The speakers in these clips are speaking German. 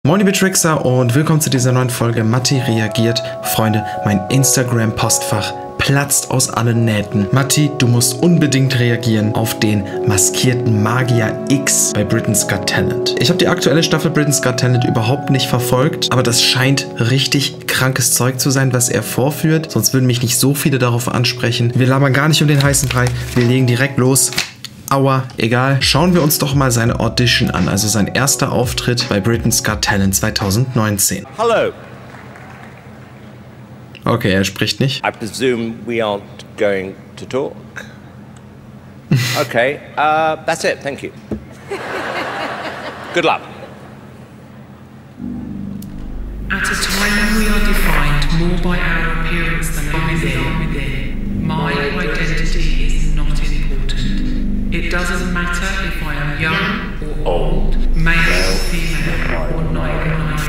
Moin liebe Trickster und willkommen zu dieser neuen Folge Matti reagiert. Freunde, mein Instagram-Postfach platzt aus allen Nähten. Matti, du musst unbedingt reagieren auf den maskierten Magier X bei Britain's Got Talent. Ich habe die aktuelle Staffel Britain's Got Talent überhaupt nicht verfolgt, aber das scheint richtig krankes Zeug zu sein, was er vorführt. Sonst würden mich nicht so viele darauf ansprechen. Wir labern gar nicht um den heißen Brei, wir legen direkt los. Aua, egal. Schauen wir uns doch mal seine Audition an, also sein erster Auftritt bei Britain's Got Talent 2019. Hello. Okay, er spricht nicht. I presume we aren't going to talk. Okay, that's it, thank you. Good luck. At a time when we are defined more by our appearance than by within, my identity is not important. It doesn't matter if I am young or old, male or female, or neither.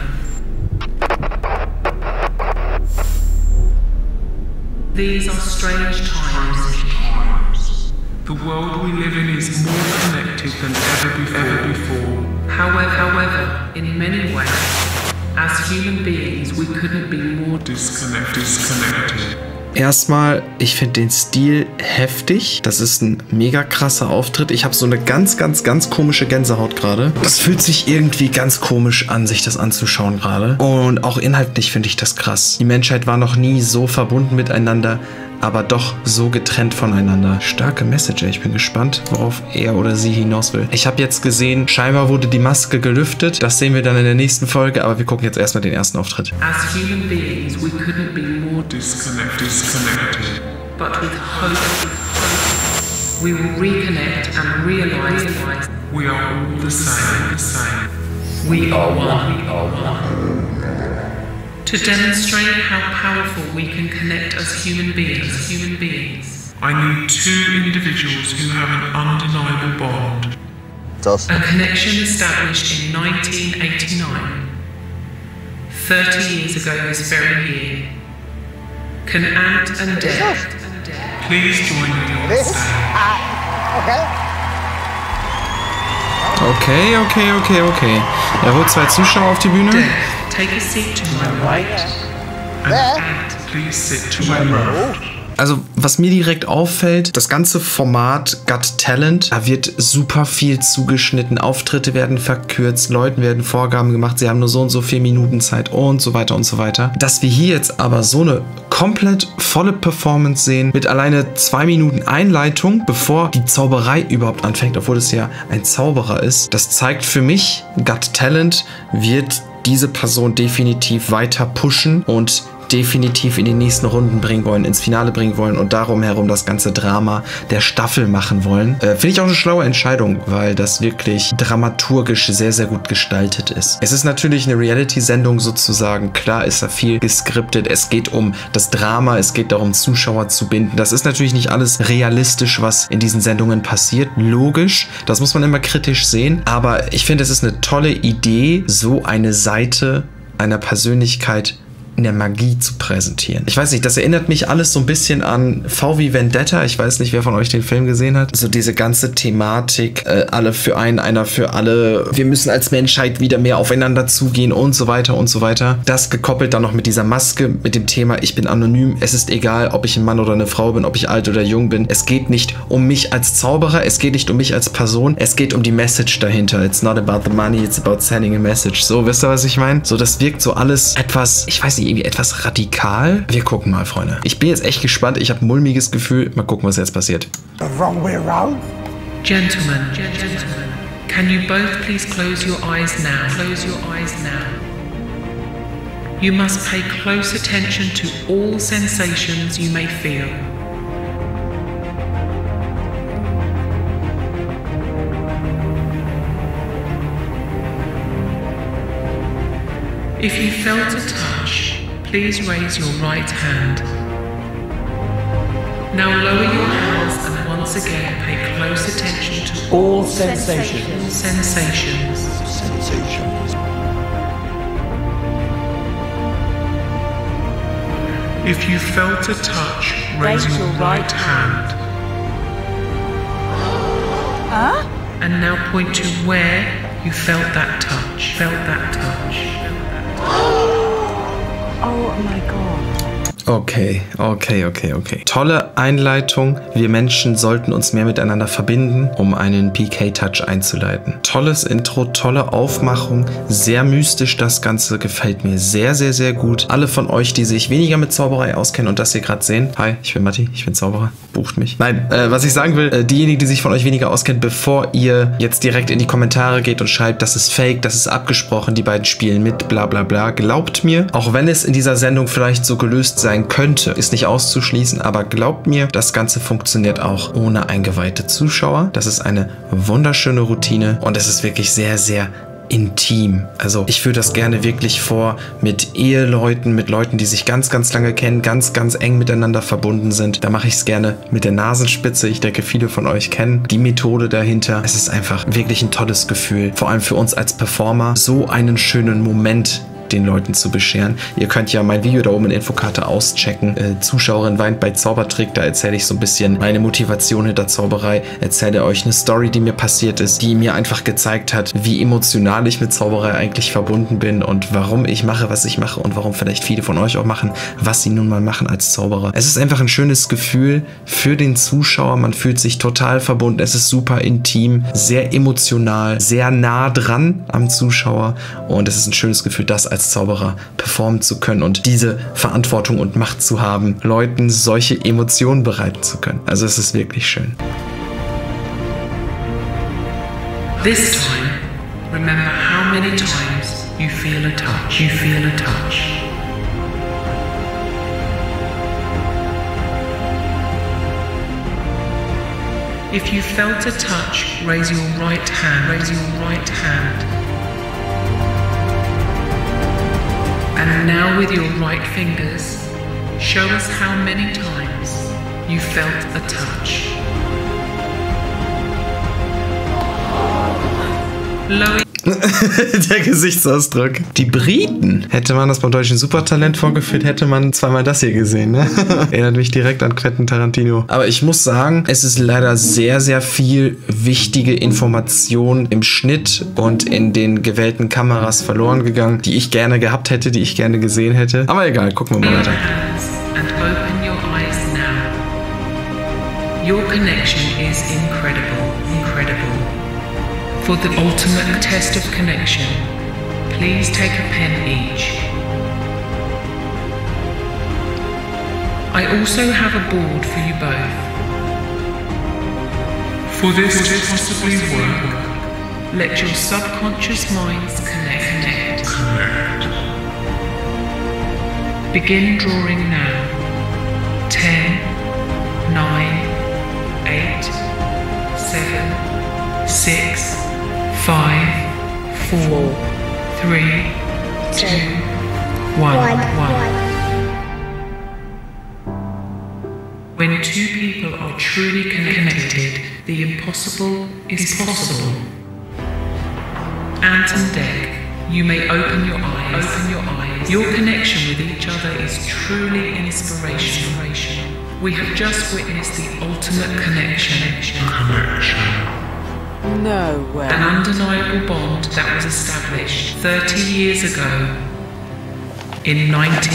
These are strange times. The world we live in is more connected than ever before. However, in many ways, as human beings, we couldn't be more disconnected. Erstmal, ich finde den Stil heftig. Das ist ein mega krasser Auftritt. Ich habe so eine ganz komische Gänsehaut gerade. Das fühlt sich irgendwie ganz komisch an, sich das anzuschauen gerade. Und auch inhaltlich finde ich das krass. Die Menschheit war noch nie so verbunden miteinander, aber doch so getrennt voneinander. Starke Message, ich bin gespannt, worauf er oder sie hinaus will. Ich habe jetzt gesehen, scheinbar wurde die Maske gelüftet. Das sehen wir dann in der nächsten Folge, aber wir gucken jetzt erstmal den ersten Auftritt. As human beings, we couldn't be more disconnected. But with hope, we will reconnect and realize we are all the same. We are one. To demonstrate how powerful we can connect as human beings. I need two individuals who have an undeniable bond. A connection established in 1989, 30 years ago this very year. Can Ant and Deb please join me on stage? Okay. Er holt zwei Zuschauer auf die Bühne. Deb, take a seat to my right. And Ant, please sit to my left. Also, was mir direkt auffällt, das ganze Format Got Talent, da wird super viel zugeschnitten, Auftritte werden verkürzt, Leuten werden Vorgaben gemacht, sie haben nur so und so 4 Minuten Zeit und so weiter und so weiter. Dass wir hier jetzt aber so eine komplett volle Performance sehen, mit alleine 2 Minuten Einleitung, bevor die Zauberei überhaupt anfängt, obwohl es ja ein Zauberer ist, das zeigt für mich, Got Talent wird diese Person definitiv weiter pushen und definitiv in die nächsten Runden bringen wollen, ins Finale bringen wollen und darum herum das ganze Drama der Staffel machen wollen. Finde ich auch eine schlaue Entscheidung, weil das wirklich dramaturgisch sehr gut gestaltet ist. Es ist natürlich eine Reality-Sendung sozusagen. Klar ist da viel geskriptet. Es geht um das Drama, es geht darum, Zuschauer zu binden. Das ist natürlich nicht alles realistisch, was in diesen Sendungen passiert. Logisch, das muss man immer kritisch sehen. Aber ich finde, es ist eine tolle Idee, so eine Seite einer Persönlichkeit in der Magie zu präsentieren. Ich weiß nicht, das erinnert mich alles so ein bisschen an V wie Vendetta. Ich weiß nicht, wer von euch den Film gesehen hat. So diese ganze Thematik, alle für einen, einer für alle. Wir müssen als Menschheit wieder mehr aufeinander zugehen und so weiter und so weiter. Das gekoppelt dann noch mit dieser Maske, mit dem Thema, ich bin anonym. Es ist egal, ob ich ein Mann oder eine Frau bin, ob ich alt oder jung bin. Es geht nicht um mich als Zauberer, es geht nicht um mich als Person, es geht um die Message dahinter. It's not about the money, it's about sending a message. So, wisst ihr, was ich meine? So, das wirkt so alles etwas, ich weiß nicht, irgendwie etwas radikal. Wir gucken mal, Freunde. Ich bin jetzt echt gespannt. Ich habe ein mulmiges Gefühl. Mal gucken, was jetzt passiert. The wrong way around? Gentlemen, can you both please close your eyes now? You must pay close attention to all sensations you may feel. If you felt a touch, please raise your right hand. Now lower your hands and once again pay close attention to All sensations. sensations. If you felt a touch, raise your right hand. And now point to where You felt that touch. Felt that touch. Oh my God. Okay. Tolle Einleitung. Wir Menschen sollten uns mehr miteinander verbinden, um einen PK-Touch einzuleiten. Tolles Intro, tolle Aufmachung, sehr mystisch das Ganze, gefällt mir sehr, sehr, sehr gut. Alle von euch, die sich weniger mit Zauberei auskennen und das hier gerade sehen. Hi, ich bin Matti, ich bin Zauberer, bucht mich. Nein, was ich sagen will, diejenigen, die sich von euch weniger auskennen, bevor ihr jetzt direkt in die Kommentare geht und schreibt, das ist fake, das ist abgesprochen, die beiden spielen mit, bla bla bla, glaubt mir, auch wenn es in dieser Sendung vielleicht so gelöst sein könnte, ist nicht auszuschließen, aber glaubt mir, das Ganze funktioniert auch ohne eingeweihte Zuschauer. Das ist eine wunderschöne Routine und es ist wirklich sehr, sehr intim. Also ich führe das gerne wirklich vor mit Eheleuten, mit Leuten, die sich ganz, ganz lange kennen, ganz, ganz eng miteinander verbunden sind. Da mache ich es gerne mit der Nasenspitze. Ich denke, viele von euch kennen die Methode dahinter. Es ist einfach wirklich ein tolles Gefühl, vor allem für uns als Performer, so einen schönen Moment den Leuten zu bescheren. Ihr könnt ja mein Video da oben in der Infokarte auschecken. Zuschauerin weint bei Zaubertrick. Da erzähle ich so ein bisschen meine Motivation hinter Zauberei. Erzähle euch eine Story, die mir passiert ist, die mir einfach gezeigt hat, wie emotional ich mit Zauberei eigentlich verbunden bin und warum ich mache, was ich mache und warum vielleicht viele von euch auch machen, was sie nun mal machen als Zauberer. Es ist einfach ein schönes Gefühl für den Zuschauer. Man fühlt sich total verbunden. Es ist super intim, sehr emotional, sehr nah dran am Zuschauer und es ist ein schönes Gefühl, das als Zauberer performen zu können und diese Verantwortung und Macht zu haben, Leuten solche Emotionen bereiten zu können. Also es ist wirklich schön. This time, remember how many times you feel a touch. You feel a touch. If you felt a touch, raise your right hand. Raise your right hand. And now with your right fingers, show us how many times you felt a touch. Lower Der Gesichtsausdruck. Die Briten. Hätte man das beim deutschen Supertalent vorgeführt, hätte man zweimal das hier gesehen, ne? Erinnert mich direkt an Quentin Tarantino. Aber ich muss sagen, es ist leider sehr, sehr viel wichtige Information im Schnitt und in den gewählten Kameras verloren gegangen, die ich gerne gehabt hätte, die ich gerne gesehen hätte. Aber egal, gucken wir mal weiter. and open your eyes now. Your connection is incredible, incredible. For the ultimate test of connection, please take a pen each. I also have a board for you both. For this to possibly work, Let your subconscious minds connect. Begin drawing now. 10, 9, 8, 7, 6, 5, 4, 3, 2, 1. When two people are truly connected, the impossible is possible. Ant and Dec, you may open your eyes. Open your eyes. Your connection with each other is truly inspirational. We have just witnessed the ultimate connection. No way. An undeniable bond that was established 30 years ago in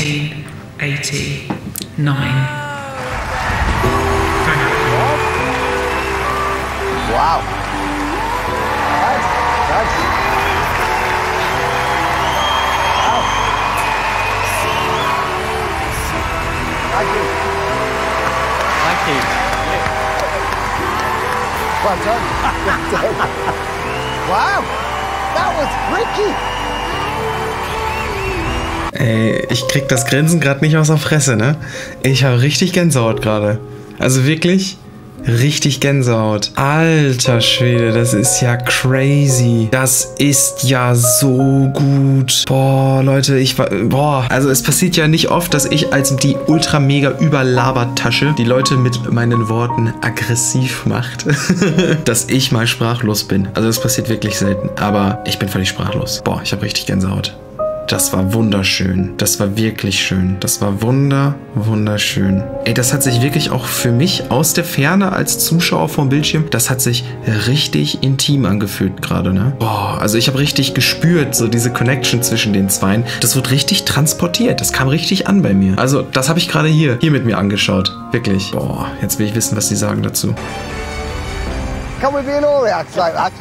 1989. Wow. That's wow. Thank you. Thank you. Well done. Well done. Wow. That was tricky. Ey, ich krieg das Grinsen gerade nicht aus der Fresse, ne? Ich habe richtig Gänsehaut gerade. Also wirklich richtig Gänsehaut. Alter Schwede, das ist ja crazy. Das ist ja so gut. Boah, Leute, also es passiert ja nicht oft, dass ich als die ultra mega Überlabertasche die Leute mit meinen Worten aggressiv macht. Dass ich mal sprachlos bin. Also das passiert wirklich selten. Aber ich bin völlig sprachlos. Boah, ich habe richtig Gänsehaut. Das war wunderschön. Das war wirklich schön. Das war wunderschön. Ey, das hat sich wirklich auch für mich aus der Ferne als Zuschauer vom Bildschirm, das hat sich richtig intim angefühlt gerade, ne? Boah, also ich habe richtig gespürt, so diese Connection zwischen den Zweien. Das wird richtig transportiert. Das kam richtig an bei mir. Also, das habe ich gerade hier mit mir angeschaut. Wirklich. Boah, jetzt will ich wissen, was sie sagen dazu. Can we be in all reacts like that?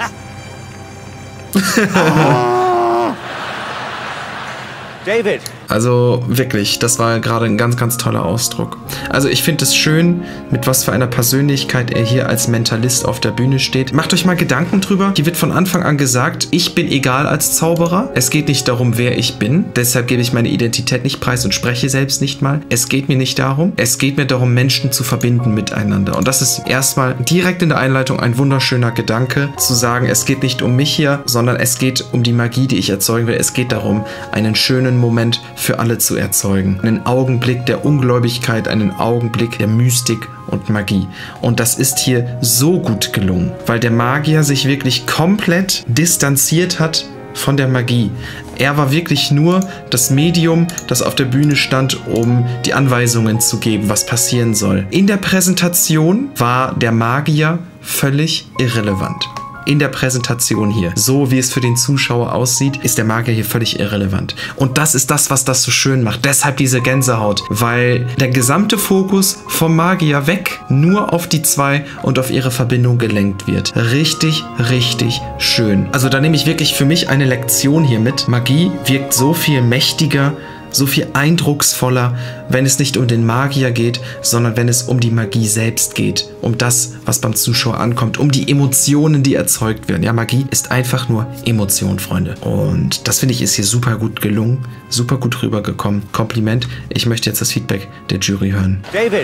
David. Also wirklich, das war gerade ein ganz, ganz toller Ausdruck. Also ich finde es schön, mit was für einer Persönlichkeit er hier als Mentalist auf der Bühne steht. Macht euch mal Gedanken drüber. Hier wird von Anfang an gesagt, ich bin egal als Zauberer. Es geht nicht darum, wer ich bin. Deshalb gebe ich meine Identität nicht preis und spreche selbst nicht mal. Es geht mir nicht darum. Es geht mir darum, Menschen zu verbinden miteinander. Und das ist erstmal direkt in der Einleitung ein wunderschöner Gedanke, zu sagen, es geht nicht um mich hier, sondern es geht um die Magie, die ich erzeugen will. Es geht darum, einen schönen Moment für alle zu erzeugen. Einen Augenblick der Ungläubigkeit, einen Augenblick der Mystik und Magie. Und das ist hier so gut gelungen, weil der Magier sich wirklich komplett distanziert hat von der Magie. Er war wirklich nur das Medium, das auf der Bühne stand, um die Anweisungen zu geben, was passieren soll. In der Präsentation war der Magier völlig irrelevant. In der Präsentation hier, so wie es für den Zuschauer aussieht, ist der Magier hier völlig irrelevant. Und das ist das, was das so schön macht. Deshalb diese Gänsehaut, weil der gesamte Fokus vom Magier weg nur auf die zwei und auf ihre Verbindung gelenkt wird. Richtig, richtig schön. Also da nehme ich wirklich für mich eine Lektion hier mit. Magie wirkt so viel mächtiger, so viel eindrucksvoller, wenn es nicht um den Magier geht, sondern wenn es um die Magie selbst geht. Um das, was beim Zuschauer ankommt. Um die Emotionen, die erzeugt werden. Ja, Magie ist einfach nur Emotion, Freunde. Und das finde ich ist hier super gut gelungen. Super gut rübergekommen. Kompliment. Ich möchte jetzt das Feedback der Jury hören. David.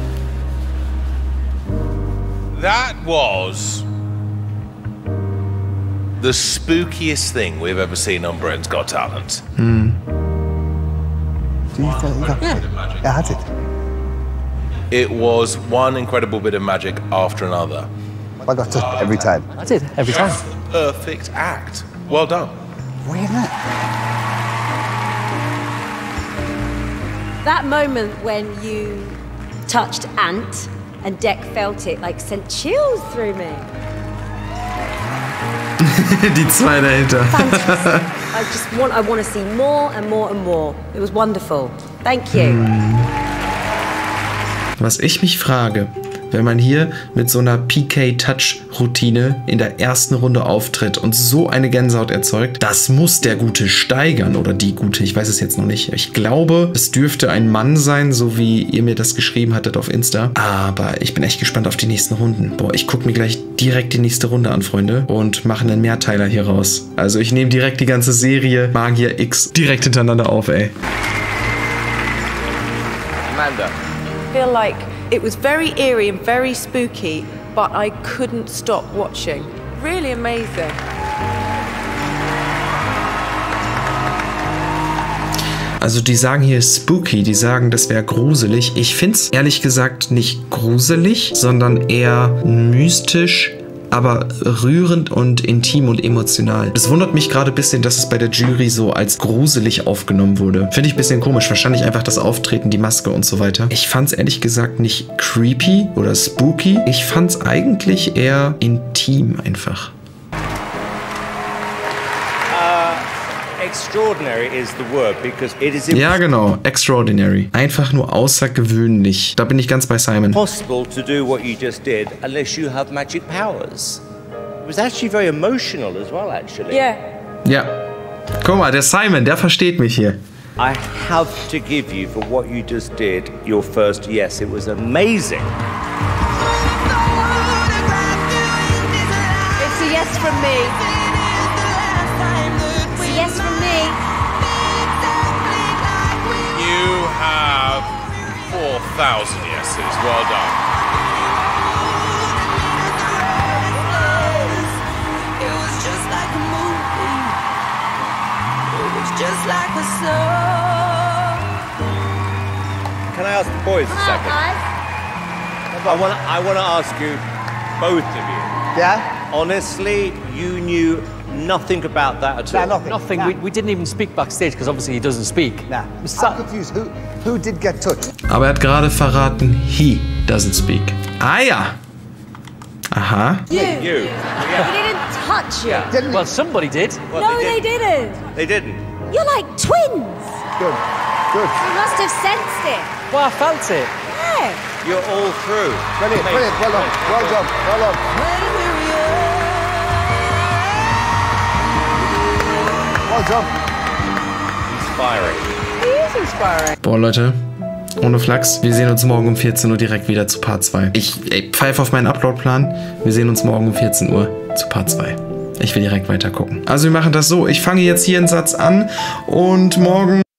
That was the spookiest thing we've ever seen on Britain's Got Talent. Do you think that? Yeah, I had it. It was one incredible bit of magic after another. I got it every time. I did, every time. Perfect act. Well done. Really? That moment when you touched Ant and Deck felt it, like sent chills through me. Die zwei dahinter. Fantastic. I want to see more and more and more. It was wonderful. Thank you. Was ich mich frage, wenn man hier mit so einer PK-Touch-Routine in der ersten Runde auftritt und so eine Gänsehaut erzeugt, das muss der Gute steigern oder die Gute, ich weiß es jetzt noch nicht. Ich glaube, es dürfte ein Mann sein, so wie ihr mir das geschrieben hattet auf Insta. Aber ich bin echt gespannt auf die nächsten Runden. Boah, ich gucke mir gleich direkt die nächste Runde an, Freunde, und mache einen Mehrteiler hier raus. Also ich nehme direkt die ganze Serie Magier X direkt hintereinander auf, ey. Amanda. I feel like it was very eerie and very spooky, but I couldn't stop watching. Really amazing. Also die sagen hier spooky, die sagen, das wäre gruselig. Ich finde es ehrlich gesagt nicht gruselig, sondern eher mystisch, aber rührend und intim und emotional. Es wundert mich gerade ein bisschen, dass es bei der Jury so als gruselig aufgenommen wurde. Finde ich ein bisschen komisch. Wahrscheinlich einfach das Auftreten, die Maske und so weiter. Ich fand es ehrlich gesagt nicht creepy oder spooky. Ich fand es eigentlich eher intim einfach. Extraordinary is the word because it is Ja, genau. Extraordinary. Einfach nur außergewöhnlich. Da bin ich ganz bei Simon. impossible to do what you just did unless you have magic powers. It was actually very emotional as well, actually. Yeah. Ja. Guck mal, der Simon, der versteht mich hier. I have to give you for what you just did your first yes. It was amazing. It's a yes from me. It's a yes from me. You have 4,000 yeses. Well done. Can I ask the boys a second? I want to ask you, both of you. Yeah? Honestly, you knew Nothing about that at all. No, nothing. Nothing. Nah. We didn't even speak backstage because obviously he doesn't speak. Nah. I'm confused. Who did get touched? Aber er hat gerade verraten, he doesn't speak. Ah ja. Aha. You. You. He didn't touch you. Didn't Well, somebody did. Well, No, they didn't. They didn't. You're like twins. Good. Good. You must have sensed it. Well, I felt it. Yeah. You're all through. Brilliant. Brilliant. Well done. Well done. Well done. Well done. Inspiring. He is inspiring. Boah, Leute. Ohne Flachs. Wir sehen uns morgen um 14 Uhr direkt wieder zu Part 2. Ich pfeife auf meinen Uploadplan. Wir sehen uns morgen um 14 Uhr zu Part 2. Ich will direkt weiter gucken. Also wir machen das so. Ich fange jetzt hier einen Satz an und morgen...